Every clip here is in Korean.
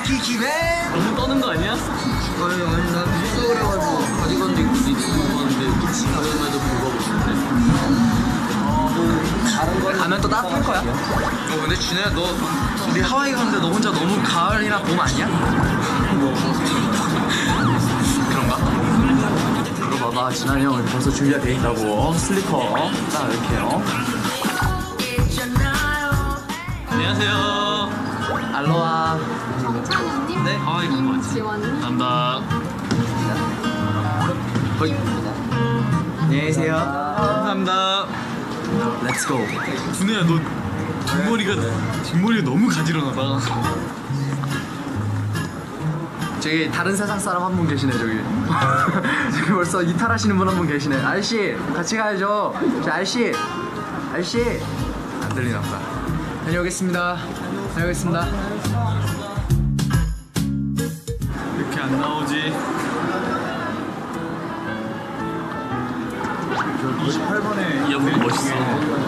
와이키키맨. 너무 떠는 거 아니야? 아니 난 무서워 그래가지고 가디건도 입고 입고 왔는데 그럼에도 불구하고 싶은데. 가면 또 따뜻할 거야. 근데 진우야 너 우리 하와이 갔는데 너 혼자 너무 가을이나 봄 아니야? 그런가? 이거 봐봐 진환이 형 벌써 준비가 돼 있다고. 슬리퍼 딱 이렇게요. 안녕하세요. 알로하. 네. 하와이 간거 같지? 감사합니다. 안녕히 계세요. 감사합니다. Let's go. 준우야 너 뒷머리가 너무 가지런하다. 저기 다른 세상 사람 한 분 계시네 저기. 저기 벌써 이탈하시는 분 한 분 계시네. 아저씨 같이 가야죠. 저 아저씨 안 들리나 보다. 다녀오겠습니다. 다녀오겠습니다. 이렇게 안 나오지. 28번에 여기 멋있어.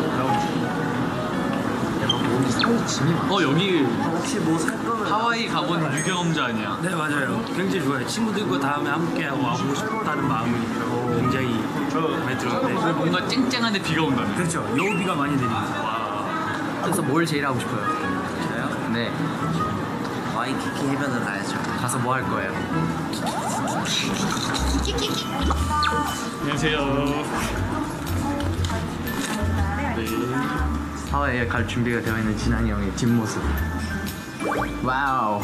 여기 혹시 뭐 살 거면 하와이 가본 유경험자 아니야? 네 맞아요. 굉장히 좋아요. 친구들과 다음에 함께하고 와보고 싶다는 마음이 굉장히 많이 들었는데 뭔가 쨍쨍한데 비가 온다네. 그렇죠. 여우비가 많이 내립니다. 그래서 뭘 제일 하고 싶어요? 저요? 네. 와이키키 해변을 가야죠. 가서 뭐 할 거예요? 안녕하세요. 하와이에 갈 준비가 되어 있는 진환이 형의 뒷모습. 와우.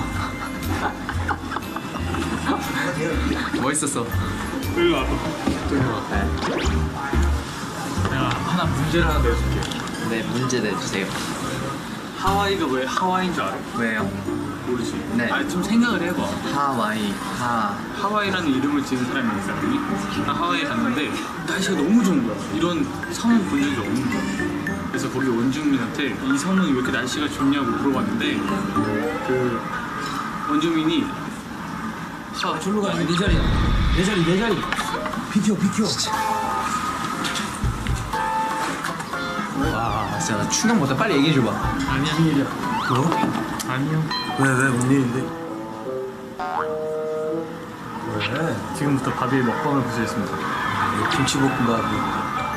멋있었어. 일로 와봐. 내가 하나 문제를 하나 내줄게. 네, 문제 내주세요. 하와이가 왜 하와이인 줄 알아? 왜요? 모르지? 네. 아니 좀 생각을 해봐. 하와이. 하와이라는 이름을 지은 사람이 있었더니 나 하와이에 갔는데 날씨가 너무 좋은 거야. 이런 섬을 본 적이 없는 거야. 그래서 거기 원주민한테 이 섬은 왜 이렇게 날씨가 좋냐고 물어봤는데 그 원주민이 절로 가야 돼. 내 자리야. 내 자리. 비켜. 와, 진짜 나 충격 못해. 빨리 얘기해줘봐. 아니야. 뭐? 아니요. 왜? 뭔 일인데? 왜? 지금부터 바비의 먹방을 보시겠습니다. 김치볶음밥.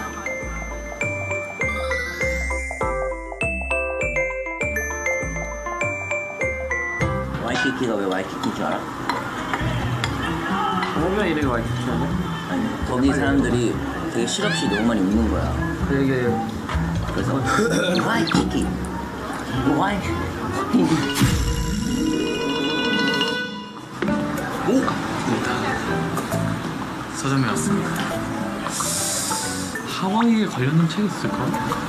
와이키키가 왜 와이키키인 줄 알아? 왜 이래 와이키키 하냐? 아니, 거기 사람들이 되게 실없이 너무 많이 웃는 거야. 되게 그래서 와이키키, 서점에 왔습니다. 하와이에 관련된 책이 있을까?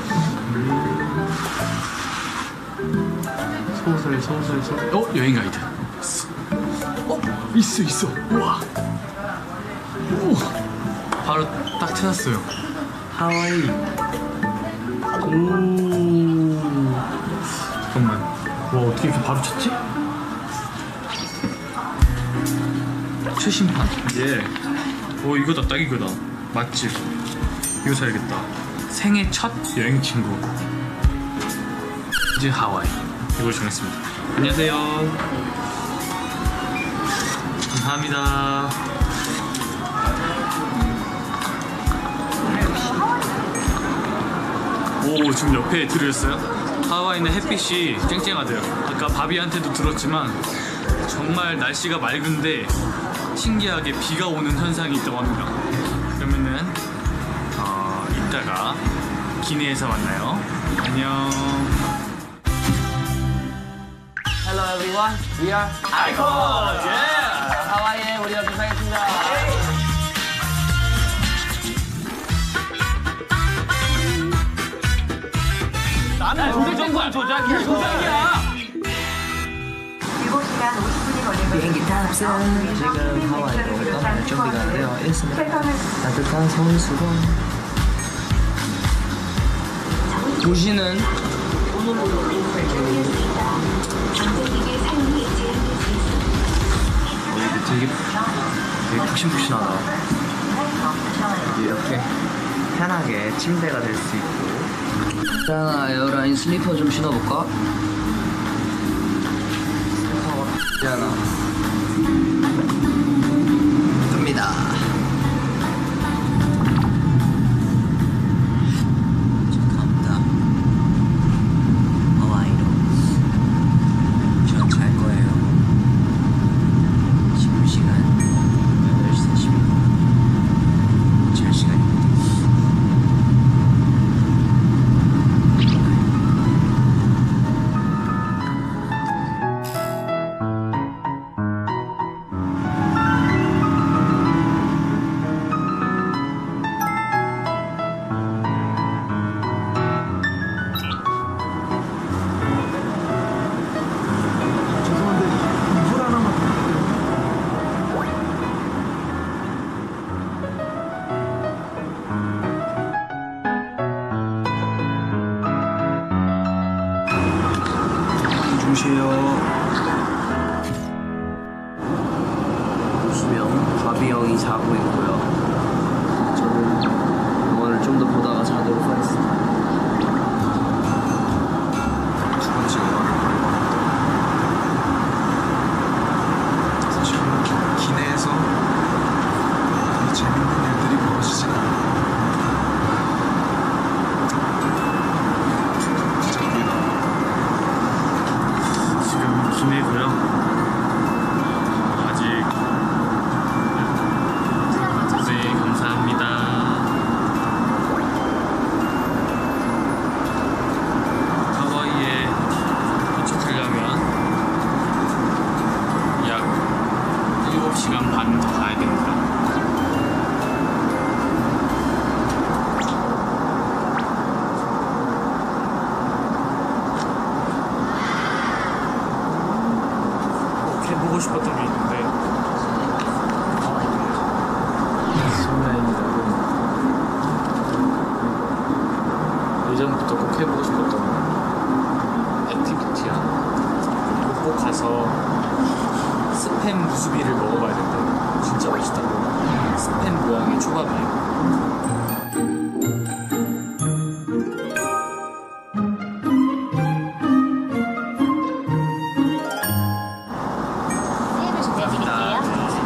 소설. 여행 가이드. 있어. 우와. 바로 딱 찾았어요. 하와이. 잠깐만. 와, 어떻게 이렇게 바로 찾지? 최신판. 예. 이거다, 딱 이거다. 맛집. 이거 사야겠다. 생애 첫 여행 친구. 이제 하와이. 이걸 정했습니다. 안녕하세요. 감사합니다. 지금 옆에 들으셨어요? 하와이는 햇빛이 쨍쨍하대요. 아까 바비한테도 들었지만 정말 날씨가 맑은데 신기하게 비가 오는 현상이 있다고 합니다. 그러면은 이따가 기내에서 만나요. 안녕. Hello everyone, we are 아이콘! 하와이에 우리가 도착했습니다. 나는 조작된 건 조작이야. 7시간 50분이 걸리고 비행기 탑승. 지금 하와이로 떠날 준비가 되어 있습니다. 따뜻한 손수건. 도시는 되게 푹신푹신하다. 이렇게 편하게 침대가 될 수 있고. 자, 에어라인 슬리퍼 좀 신어볼까? 슬리퍼가 예쁘지 않아? 가비 형이 자고 있고요. 저는 오늘 좀 더 보다가 자도록 하겠습니다. 두 번째 음악을 부르고 사실 기내에서 이 재밌는 일들이 벌어지진 않아요. 진짜 보이다. 지금 기내고요. 아직 네 감사합니다. 하와이에 도착하려면 약 7시간 반 더 가야 됩니다. 꼭 해보고 싶었던 게 있는데 예전부터 꼭 해보고 싶었던 액티비티야. 꼭 가서 스팸 무수비를 먹어봐야 된다. 진짜 맛있다고. 스팸 모양의 초밥이에요. 게임을 준비해드릴게요.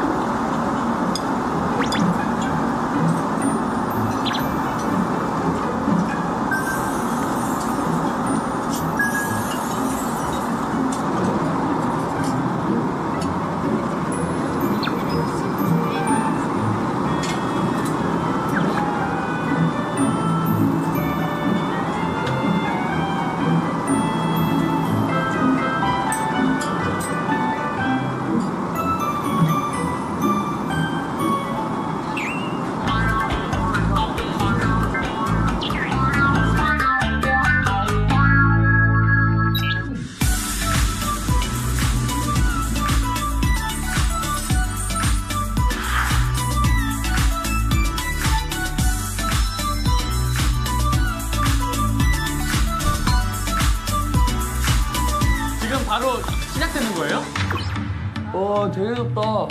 지금 바로 시작되는 거예요? 와, 되게 덥다.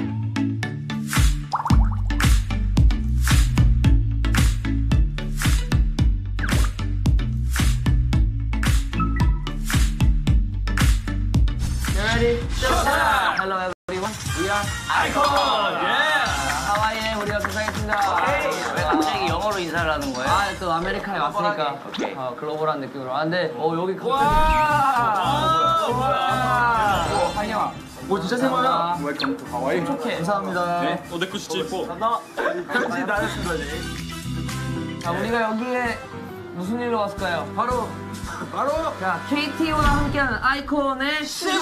Ready? Hello everyone. We are 아이콘! 예! 하와이에 우리가 도착했습니다. 왜 갑자기 영어로 인사를 하는 거예요? 아, 또 아메리카에 왔으니까 글로벌한 느낌으로. 아, 근데 여기 갑자기 환영아. 오 진짜 생화야. 웰컴 투 하와이. 좋게. 감사합니다. 네, 오데쿠시치포. 편지 나눴습니다. 자, 우리가 여기에 무슨 일로 왔을까요? 바로 자, KTO와 함께하는 아이콘의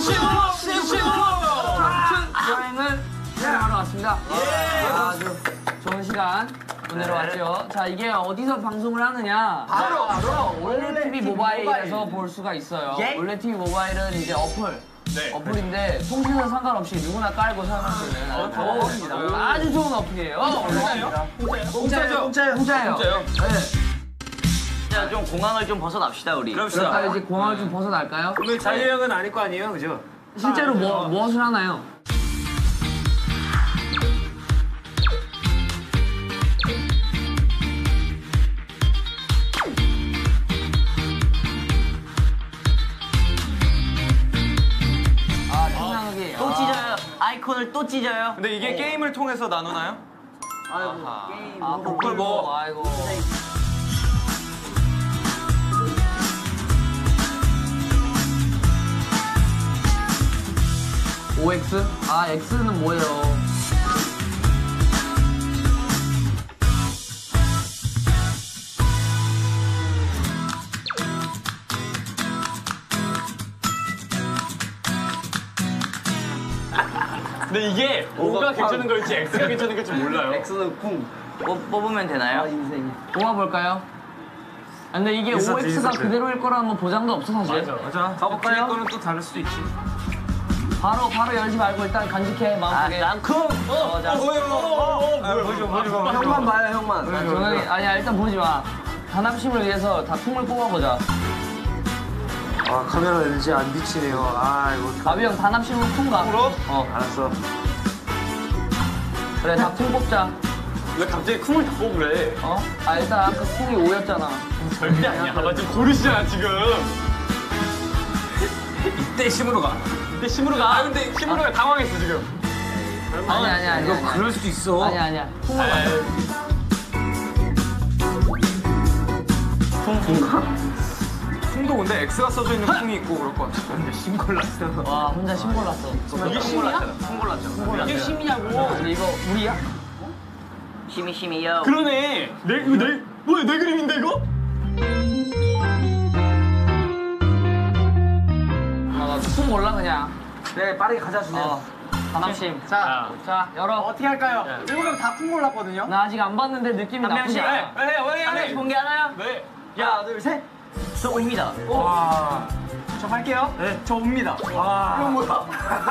여행을 촬영하러 왔습니다. 아주 좋은 시간 보내러 왔죠. 자, 이게 어디서 방송을 하느냐? 바로 올레 TV 모바일에서 볼 수가 있어요. 올레 TV 모바일은 이제 어플인데 통신은 상관없이 누구나 깔고 사용할 수 있는 아주 좋은 어플이에요. 공짜예요? 공짜예요. 네. 자, 좀 공항을 좀 벗어납시다 우리. 그럴까 이제 공항을 좀 벗어날까요? 오늘 자유여행은 아닐 거 아니에요, 그죠? 실제로 무엇을 하나요? 생각이 또 찢어요. 아이콘을 또 찢어요. 근데 이게 게임을 통해서 나누나요? 복불 뭐 아이고. OX? 아, X는 뭐예요? 근데 이게 O가 괜찮은 걸지 X가 괜찮은 걸지 몰라요. X는 쿵. 뽑으면 되나요? 인생이. 뽑아볼까요? 아, 근데 이게 OX가 그대로일 거라는 뭐 보장도 없어, 사실. 맞아. 가볼까요? 거는 또 다를 수도 있지. 바로 열지 말고 일단 간직해, 마음속에. 난 쿵! 형만 봐요, 형만. 저는, 아니야, 일단 보지 마. 단합심을 위해서 다 쿵을 뽑아보자. 아, 카메라 렌즈 안 비치네요. 아, 이거. 가비 형 단합심으로 쿵 가. 알았어. 그래 다 콩 뽑자. 왜 갑자기 쿵을 다 뽑으래? 어? 아 일단 아까 콩이 5였잖아. 절대 아니야. 나 지금 고르시잖아 지금. 이때 심으로 가. 근데 심으로 가. 근데 심으로가 당황했어 지금. 아니야. 그럴 수도 있어. 아니야. 콩을 맞춰. 콩도 근데 X가 써져 있는 콩이 있고 그럴 것 같아. 근데 신골랐어. 와 혼자 신골랐어. 이게 심이야? 이게 심이냐고. 근데 이거 우리야? 심이요. 그러네. 뭐야 내 그림인데 이거? 콩 몰라 그냥. 네 빠르게 가자 준현. 하나씩. 자, 자 열어. 어떻게 할까요? 일곱 명 다 콩 골랐거든요. 나 아직 안 봤는데 느낌이 한 나쁘지 명씩. 않아. 왜? 한 명씩 공개 하나요? 네. 하나, 둘, 셋. 저 옵니다. 저 갈게요. 네. 저 옵니다. 이건 뭐야?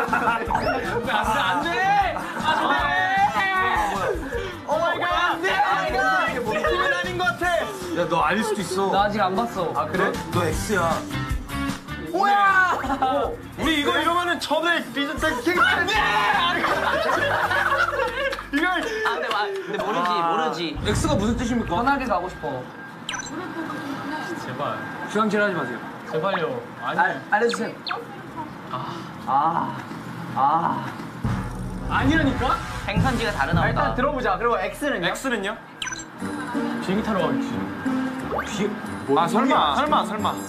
안 돼. 팀은 아닌 것 같아. 야, 너 아닐 수도 있어. 나 아직 안 봤어. 아 그래? 너 X야. 뭐야? 우리 이거 이러면은 전에 비슷한 킹. 이걸 아, 근데 모르지. X가 무슨 뜻입니까? 편하게 가고 싶어. 제발. 주황질 하지 마세요. 제발요. 아니. 알려주세요. 아니라니까? 행선지가 다르나 보다. 일단 들어보자. 그리고 X는요? X는요? 비행기 타러 가겠지. 아 설마.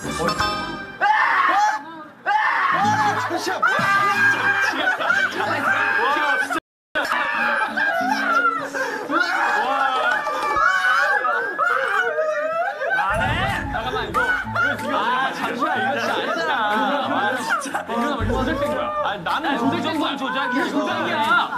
잠깐만 이거 지금 잠시만 이거 진짜 아니잖아. 진짜. 이거 왜 조작된 거야? 아니 나는 조작된 건 조작이야. 조작이야.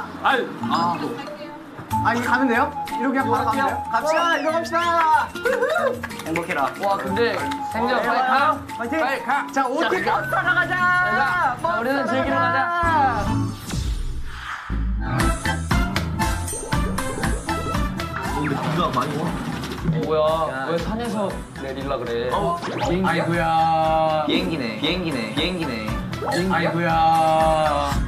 아 이거 가면 돼요? 이렇게 그냥 바로 가면 돼요? 갑시다. 이거 갑시다. 행복해라. 와 근데 생전 빨리 가. 파이팅. 빨리 가. 자 오티 값사가 가자. 자, 우리는 즐기러 가자. 뭐야? 왜 산에서 내릴라 그래? 아이고야. 비행기네. 아이고야.